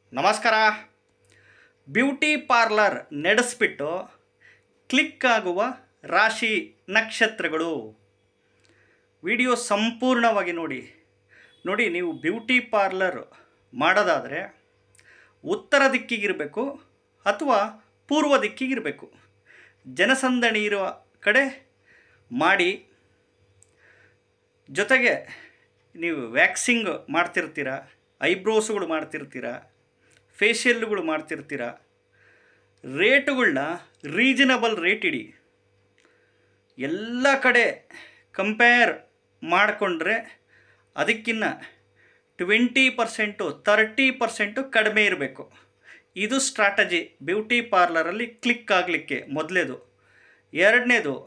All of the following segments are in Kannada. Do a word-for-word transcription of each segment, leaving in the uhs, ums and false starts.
ನಮಸ್ಕಾರ. ಬ್ಯೂಟಿ ಪಾರ್ಲರ್ ನಡೆಸ್ಬಿಟ್ಟು ಕ್ಲಿಕ್ ಆಗುವ ರಾಶಿ ನಕ್ಷತ್ರಗಳು. ವಿಡಿಯೋ ಸಂಪೂರ್ಣವಾಗಿ ನೋಡಿ ನೋಡಿ ನೀವು ಬ್ಯೂಟಿ ಪಾರ್ಲರ್ ಮಾಡೋದಾದರೆ ಉತ್ತರ ದಿಕ್ಕಿಗಿರಬೇಕು ಅಥವಾ ಪೂರ್ವ ದಿಕ್ಕಿಗಿರಬೇಕು. ಜನಸಂದಣಿ ಇರುವ ಕಡೆ ಮಾಡಿ. ಜೊತೆಗೆ ನೀವು ವ್ಯಾಕ್ಸಿಂಗ್ ಮಾಡ್ತಿರ್ತೀರ, ಐಬ್ರೋಸ್ಗಳು ಮಾಡ್ತಿರ್ತೀರ, ಫೇಶಿಯಲ್ಗಳು ಮಾಡ್ತಿರ್ತೀರ. ರೇಟುಗಳನ್ನ ರೀಸನಬಲ್ ರೇಟ್ ಇಡಿ. ಎಲ್ಲ ಕಡೆ ಕಂಪೇರ್ ಮಾಡಿಕೊಂಡ್ರೆ ಅದಕ್ಕಿಂತ ಟ್ವೆಂಟಿ ಪರ್ಸೆಂಟು ತರ್ಟಿ ಪರ್ಸೆಂಟು ಕಡಿಮೆ ಇರಬೇಕು. ಇದು ಸ್ಟ್ರಾಟಜಿ ಬ್ಯೂಟಿ ಪಾರ್ಲರಲ್ಲಿ ಕ್ಲಿಕ್ ಆಗಲಿಕ್ಕೆ. ಮೊದಲೇದು. ಎರಡನೇದು,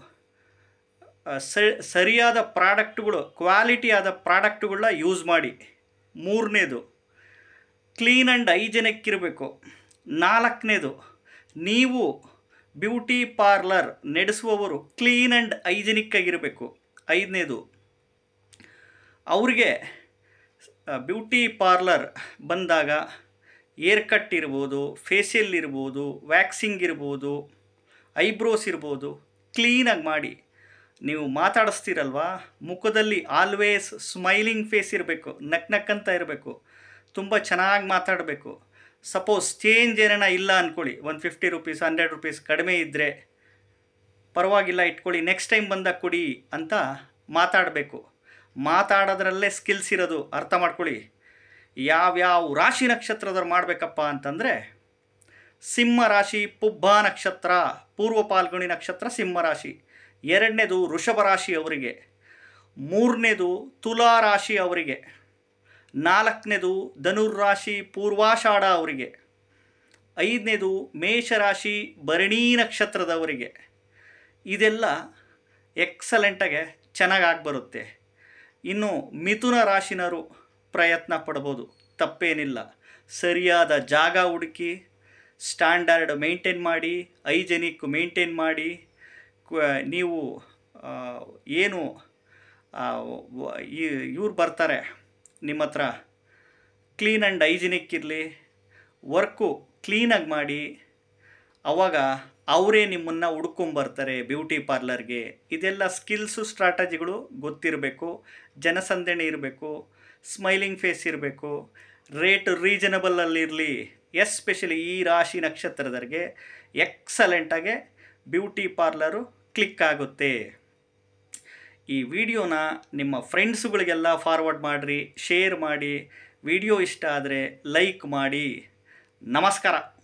ಸರಿಯಾದ ಪ್ರಾಡಕ್ಟ್ಗಳು, ಕ್ವಾಲಿಟಿಯಾದ ಪ್ರಾಡಕ್ಟ್ಗಳನ್ನ ಯೂಸ್ ಮಾಡಿ. ಮೂರನೇದು, ಕ್ಲೀನ್ ಆ್ಯಂಡ್ ಹೈಜೆನಿಕ್ ಇರಬೇಕು. ನಾಲ್ಕನೇದು, ನೀವು ಬ್ಯೂಟಿ ಪಾರ್ಲರ್ ನಡೆಸುವವರು ಕ್ಲೀನ್ ಆ್ಯಂಡ್ ಹೈಜೆನಿಕ್ ಆಗಿರಬೇಕು. ಐದನೇದು, ಅವ್ರಿಗೆ ಬ್ಯೂಟಿ ಪಾರ್ಲರ್ ಬಂದಾಗ ಏರ್ ಕಟ್ ಇರ್ಬೋದು, ಫೇಶಿಯಲ್ ಇರ್ಬೋದು, ವ್ಯಾಕ್ಸಿಂಗ್ ಇರ್ಬೋದು, ಐಬ್ರೋಸ್ ಇರ್ಬೋದು, ಕ್ಲೀನಾಗಿ ಮಾಡಿ. ನೀವು ಮಾತಾಡಿಸ್ತೀರಲ್ವ, ಮುಖದಲ್ಲಿ ಆಲ್ವೇಸ್ ಸ್ಮೈಲಿಂಗ್ ಫೇಸ್ ಇರಬೇಕು, ನಕ್ ನಕ್ಕಂತ ಇರಬೇಕು, ತುಂಬ ಚೆನ್ನಾಗಿ ಮಾತಾಡಬೇಕು. ಸಪೋಸ್ ಚೇಂಜ್ ಏನಾರ ಇಲ್ಲ ಅಂದ್ಕೊಳ್ಳಿ, ಒಂದು ಫಿಫ್ಟಿ ರುಪೀಸ್ ಹಂಡ್ರೆಡ್ ರುಪೀಸ್ ಕಡಿಮೆ ಇದ್ದರೆ ಪರವಾಗಿಲ್ಲ ಇಟ್ಕೊಳ್ಳಿ, ನೆಕ್ಸ್ಟ್ ಟೈಮ್ ಬಂದಾಗ ಕೊಡಿ ಅಂತ ಮಾತಾಡಬೇಕು. ಮಾತಾಡೋದ್ರಲ್ಲೇ ಸ್ಕಿಲ್ಸ್ ಇರೋದು, ಅರ್ಥ ಮಾಡ್ಕೊಳ್ಳಿ. ಯಾವ್ಯಾವ ರಾಶಿ ನಕ್ಷತ್ರದವ್ರು ಮಾಡಬೇಕಪ್ಪ ಅಂತಂದರೆ, ಸಿಂಹ ರಾಶಿ ಪುಬ್ಬ ನಕ್ಷತ್ರ, ಪೂರ್ವ ಪಾಲ್ಗುಣಿ ನಕ್ಷತ್ರ ಸಿಂಹ ರಾಶಿ. ಎರಡನೇದು ವೃಷಭ ರಾಶಿ ಅವರಿಗೆ. ಮೂರನೇದು ತುಲಾ ರಾಶಿ ಅವರಿಗೆ. ನಾಲ್ಕನೇದು ಧನುರ್ರಾಶಿ ಪೂರ್ವಾಷಾಢ ಅವರಿಗೆ. ಐದನೇದು ಮೇಷರಾಶಿ ಭರಣಿ ನಕ್ಷತ್ರದವರಿಗೆ. ಇದೆಲ್ಲ ಎಕ್ಸಲೆಂಟಾಗೆ ಚೆನ್ನಾಗಿ ಬರುತ್ತೆ. ಇನ್ನು ಮಿಥುನ ರಾಶಿನವರು ಪ್ರಯತ್ನ ಪಡ್ಬೋದು, ತಪ್ಪೇನಿಲ್ಲ. ಸರಿಯಾದ ಜಾಗ ಹುಡುಕಿ, ಸ್ಟ್ಯಾಂಡರ್ಡ್ ಮೇಂಟೈನ್ ಮಾಡಿ, ಹೈಜೆನಿಕ್ ಮೇಂಟೈನ್ ಮಾಡಿ. ನೀವು ಏನು ಇವ್ರು ಬರ್ತಾರೆ ನಿಮ್ಮ ಹತ್ರ, ಕ್ಲೀನ್ ಆ್ಯಂಡ್ ಹೈಜಿನಿಕ್ ಇರಲಿ, ವರ್ಕು ಕ್ಲೀನಾಗಿ ಮಾಡಿ. ಆವಾಗ ಅವರೇ ನಿಮ್ಮನ್ನು ಹುಡ್ಕೊಂಬರ್ತಾರೆ ಬ್ಯೂಟಿ ಪಾರ್ಲರ್ಗೆ. ಇದೆಲ್ಲ ಸ್ಕಿಲ್ಸು ಸ್ಟ್ರಾಟಜಿಗಳು ಗೊತ್ತಿರಬೇಕು. ಜನಸಂದಣಿ ಇರಬೇಕು, ಸ್ಮೈಲಿಂಗ್ ಫೇಸ್ ಇರಬೇಕು, ರೇಟ್ ರೀಸನಬಲಲ್ಲಿರಲಿ. ಎಸ್ಪೆಷಲಿ ಈ ರಾಶಿ ನಕ್ಷತ್ರದವರಿಗೆ ಎಕ್ಸಲೆಂಟಾಗೆ ಬ್ಯೂಟಿ ಪಾರ್ಲರು ಕ್ಲಿಕ್ ಆಗುತ್ತೆ. ಈ ವಿಡಿಯೋನ ನಿಮ್ಮ ಫ್ರೆಂಡ್ಸುಗಳಿಗೆಲ್ಲ ಫಾರ್ವರ್ಡ್ ಮಾಡಿರಿ, ಶೇರ್ ಮಾಡಿ. ವಿಡಿಯೋ ಇಷ್ಟ ಆದರೆ ಲೈಕ್ ಮಾಡಿ. ನಮಸ್ಕಾರ.